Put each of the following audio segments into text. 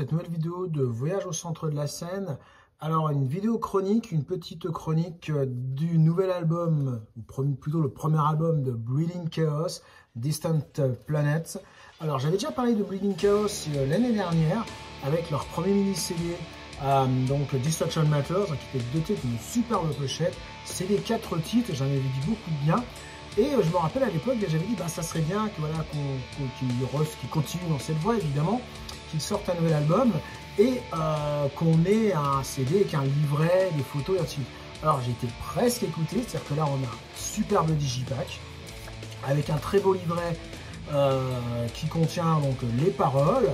cette nouvelle vidéo de Voyage au centre de la Seine. Alors une vidéo chronique, une petite chronique du nouvel album, ou plutôt le premier album de Bleeding Chaos, Distant Planets. Alors j'avais déjà parlé de Bleeding Chaos l'année dernière avec leur premier mini-CD, donc Destruction Matters, qui était doté d'une superbe pochette. C'est les 4 titres, j'en avais dit beaucoup de bien. Et je me rappelle à l'époque, j'avais dit ça serait bien que voilà, qu'il continue dans cette voie évidemment, qu'il sorte un nouvel album et qu'on ait un CD avec un livret, des photos et ainsi de suite. Alors j'ai été presque écouté, c'est-à-dire que là on a un superbe digipack avec un très beau livret qui contient donc les paroles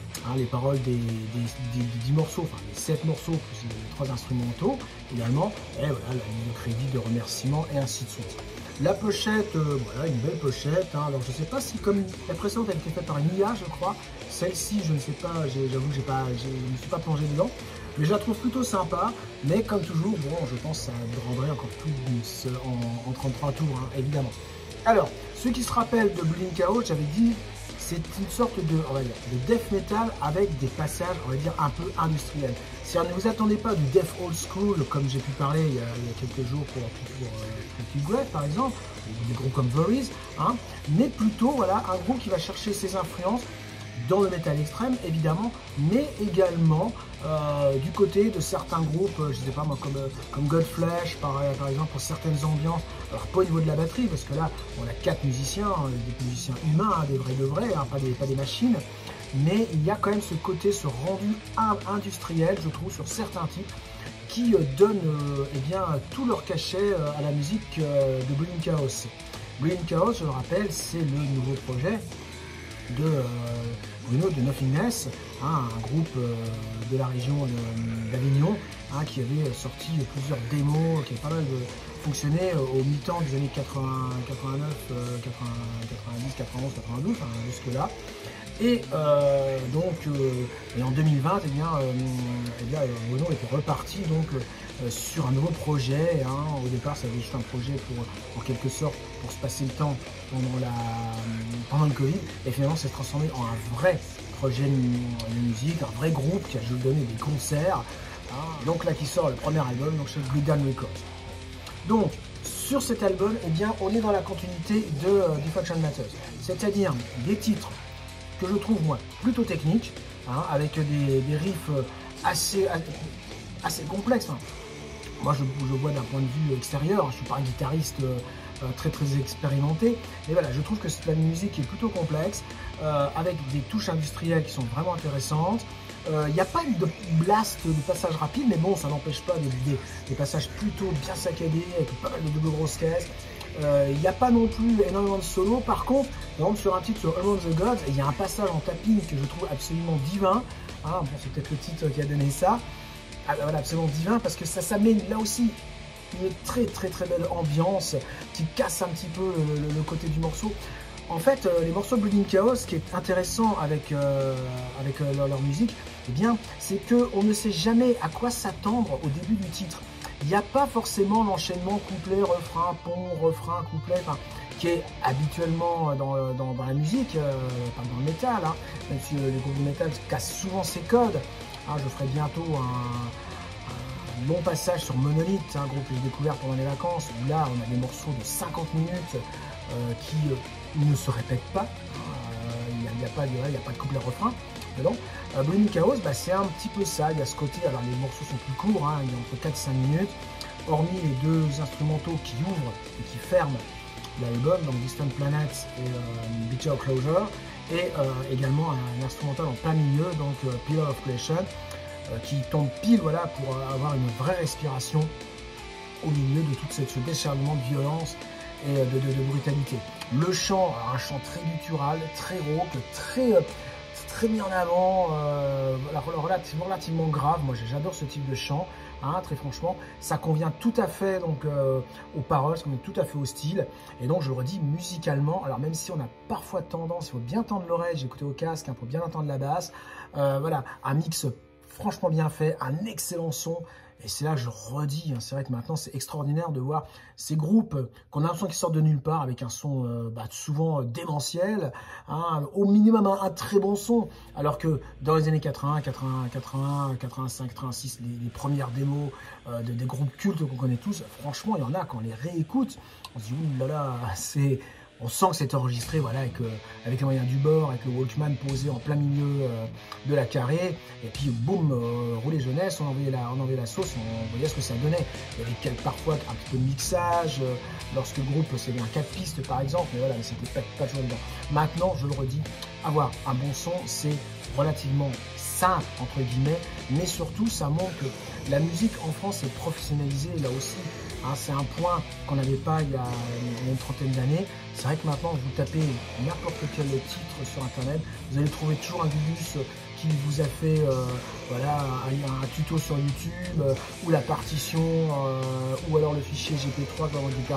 des 10 morceaux, enfin les 7 morceaux plus les 3 instrumentaux également, et voilà la ligne de crédit, de remerciements et ainsi de suite. La pochette, voilà, une belle pochette. Alors je ne sais pas si, comme la précédente a été faite par une IA, je crois. Celle-ci, je ne sais pas, j'avoue que je ne me suis pas plongé dedans. Mais je la trouve plutôt sympa. Mais comme toujours, bon, je pense que ça rendrait encore plus en 33 tours, évidemment. Alors, ceux qui se rappellent de Bleeding Chaos, j'avais dit, c'est une sorte de, on va dire, de death metal avec des passages, on va dire, un peu industriels. C'est-à-dire, ne vous attendez pas du death old school, comme j'ai pu parler il y a quelques jours pour Grave, par exemple, ou des groupes comme Worries, mais plutôt, voilà, un groupe qui va chercher ses influences dans le métal extrême, évidemment, mais également du côté de certains groupes, je ne sais pas moi, comme Godflesh, par exemple, pour certaines ambiances. Alors, pas au niveau de la batterie, parce que là, on a 4 musiciens, des musiciens humains, des vrais de vrais, pas des machines, mais il y a quand même ce côté, ce rendu industriel, je trouve, sur certains types, qui donnent eh bien, tout leur cachet à la musique de Bleeding Chaos. Bleeding Chaos, je le rappelle, c'est le nouveau projet de Bruno de Nothingness, un groupe de la région d'Avignon, qui avait sorti plusieurs démos, qui avait pas mal fonctionné au mi-temps des années 80, 89, 90, 91, 92, jusque-là. Et et en 2020, Bruno était reparti donc sur un nouveau projet. Au départ, ça avait juste un projet pour, en quelque sorte, pour se passer le temps pendant le Covid. Et finalement, c'est transformé en un vrai projet de musique, un vrai groupe qui a donné des concerts. Donc là, qui sort le premier album, donc chez Bleeding Records. Donc, sur cet album, eh bien, on est dans la continuité de Destruction Matters, c'est-à-dire des titres que je trouve moi plutôt techniques, avec des riffs assez complexes. Moi, je vois d'un point de vue extérieur, je ne suis pas un guitariste très expérimenté, mais voilà, je trouve que c'est la musique qui est plutôt complexe, avec des touches industrielles qui sont vraiment intéressantes. Il n'y a pas eu de blast, de passage rapide, mais bon, ça n'empêche pas des passages plutôt bien saccadés, avec pas mal de double grosses caisses. Il n'y a pas non plus énormément de solos. Par contre, par exemple, sur un titre sur Among the Gods, il y a un passage en tapping que je trouve absolument divin. Bon, c'est peut-être le titre qui a donné ça. Voilà, absolument divin, parce que ça met là aussi une très belle ambiance qui casse un petit peu le côté du morceau. En fait, les morceaux de Bleeding Chaos, ce qui est intéressant avec leur musique, eh bien, c'est qu'on ne sait jamais à quoi s'attendre au début du titre. Il n'y a pas forcément l'enchaînement couplet, refrain, pont, refrain, couplet, qui est habituellement dans la musique, dans le métal, même si les groupes de métal cassent souvent ces codes. Je ferai bientôt un long passage sur Monolith, un groupe que j'ai découvert pendant les vacances, où là on a des morceaux de 50 minutes qui ne se répètent pas. Il n'y a pas de couplet refrain dedans. Bleeding Chaos, c'est un petit peu ça. Il y a ce côté, alors les morceaux sont plus courts, il y a entre 4 et 5 minutes, hormis les 2 instrumentaux qui ouvrent et qui ferment l'album, donc Distant Planets et Bitter Closure, et également un instrumental en plein milieu, donc Pillar of Creation, qui tombe pile pour avoir une vraie respiration au milieu de tout ce décharnement de violence et de brutalité. Le chant, un chant très guttural, très rauque, très mis en avant, relativement grave. Moi j'adore ce type de chant, très franchement, ça convient tout à fait donc aux paroles, ça convient tout à fait au style, et donc je le redis, musicalement, alors même si on a parfois tendance, il faut bien tendre l'oreille, j'ai écouté au casque pour bien entendre la basse, voilà, un mix franchement bien fait, un excellent son, Et c'est là que je redis, hein, c'est vrai que maintenant c'est extraordinaire de voir ces groupes qu'on a l'impression qu'ils sortent de nulle part avec un son souvent démentiel, hein, au minimum un très bon son, alors que dans les années 80, 85, 86, les premières démos des groupes cultes qu'on connaît tous, franchement il y en a quand on les réécoute, on se dit ouh là là, on sent que c'est enregistré voilà, avec les moyens du bord, avec le Walkman posé en plein milieu de la carrée, et puis boum, roulé jeunesse, on envoyait la sauce, on voyait ce que ça donnait. Il y avait parfois un petit peu de mixage, lorsque le groupe c'est bien 4 pistes par exemple, mais voilà, c'était pas toujours dedans. Maintenant, je le redis, avoir un bon son, c'est relativement simple, entre guillemets, mais surtout ça montre que la musique en France est professionnalisée là aussi. Hein, c'est un point qu'on n'avait pas il y a une trentaine d'années. C'est vrai que maintenant, vous tapez n'importe quel titre sur Internet, vous allez trouver toujours un Gugus qui vous a fait voilà, un tuto sur YouTube, ou la partition, ou alors le fichier GP3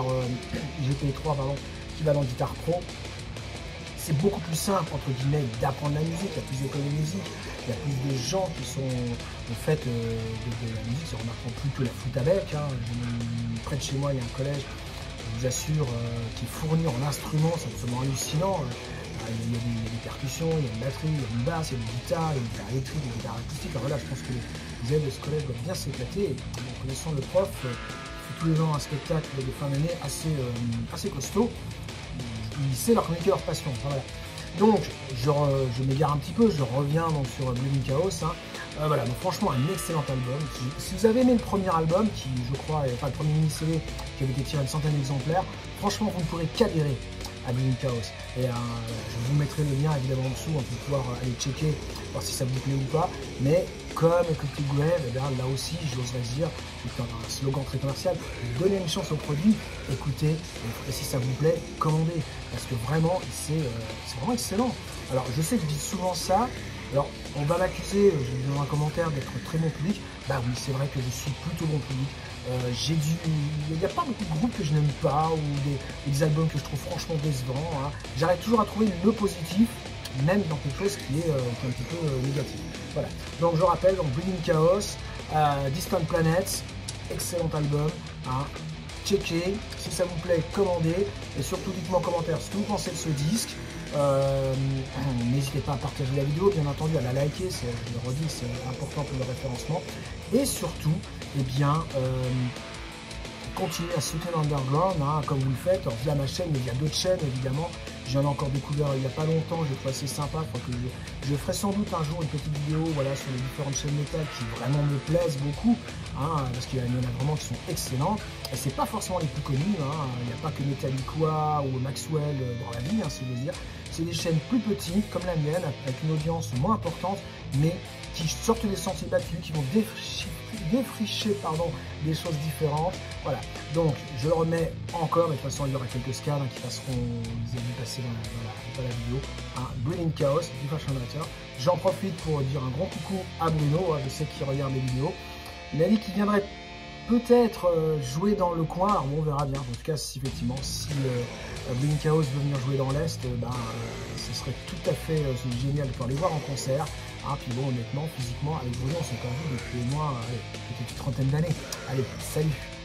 qui va dans Guitar Pro. C'est beaucoup plus simple, entre guillemets, d'apprendre la musique, il y a plus d'écoles de musique, il y a plus de gens qui sont au fait de la musique, c'est remarquant plus que la flûte à bec. Hein. Près de chez moi, il y a un collège, je vous assure, qui fournit en instruments, c'est absolument hallucinant. Il y a des percussions, il y a une batterie, il y a une basse, il y a une guitare, il y a une guitare électrique, une guitare acoustique. Alors voilà, je pense que les élèves de ce collège doivent bien s'éclater. En connaissant le prof, il fait tous les ans un spectacle de fin d'année assez costaud. Ils savent leur communiquer leur passion. Enfin, voilà. Donc, je m'égare un petit peu, je reviens donc sur Bleeding Chaos. Hein. Voilà, donc franchement, un excellent album. Si vous avez aimé le premier album, qui je crois, enfin le premier mini-CD qui avait été tiré une centaine d'exemplaires, franchement, vous ne pourrez qu'adhérer à Bleeding Chaos. Et je vous mettrai le lien évidemment en dessous, on peut pouvoir aller checker, voir si ça vous plaît ou pas. Mais comme Eclectic Grave, eh bien, là aussi, j'oserais dire, c'est un slogan très commercial, donnez une chance au produit, écoutez, et si ça vous plaît, commandez. Parce que vraiment, c'est vraiment excellent. Alors, je sais que je dis souvent ça. Alors, on va m'accuser, j'ai vu dans un commentaire, d'être très bon public. Bah oui, c'est vrai que je suis plutôt bon public. Il n'y a pas beaucoup de groupes que je n'aime pas, ou des albums que je trouve franchement décevants. Hein. J'arrive toujours à trouver le positif, même dans quelque chose qui est un petit peu négatif. Voilà. Donc je rappelle, donc Bleeding Chaos, Distant Planets, excellent album. Hein. Checkez, si ça vous plaît, commandez, et surtout dites-moi en commentaire ce que vous pensez de ce disque. N'hésitez pas à partager la vidéo, bien entendu à la liker, je le redis, c'est important pour le référencement. Et surtout, eh bien, continuez à soutenir l'underground, hein, comme vous le faites, via ma chaîne, mais il y a d'autres chaînes évidemment. J'en ai encore découvert il n'y a pas longtemps, je trouve assez sympa. Je ferai sans doute un jour une petite vidéo voilà, sur les différentes chaînes métal qui vraiment me plaisent beaucoup, hein, parce qu'il y en a vraiment qui sont excellentes. Et c'est pas forcément les plus connues, hein, il n'y a pas que Metallica ou Maxwell dans la vie, hein, si je veux dire. C'est des chaînes plus petites, comme la mienne, avec une audience moins importante, mais qui sortent des sentiers battus, qui vont défricher des choses différentes. Voilà, donc je le remets encore, mais de toute façon il y aura quelques scans qui passeront, vous avez vu passer dans la vidéo. Hein, Bleeding Chaos, du Fashion Amateur. J'en profite pour dire un grand coucou à Bruno, je sais qu'il regarde les vidéos. Il a dit qu'il viendrait peut-être jouer dans le coin, alors bon, on verra bien. En tout cas, si effectivement, si Bleeding Chaos veut venir jouer dans l'Est, ce serait tout à fait génial de pouvoir les voir en concert. Hein, puis bon, honnêtement, physiquement, avec Bruno, on s'est pas vu depuis au moins peut-être une trentaine d'années. Allez, salut!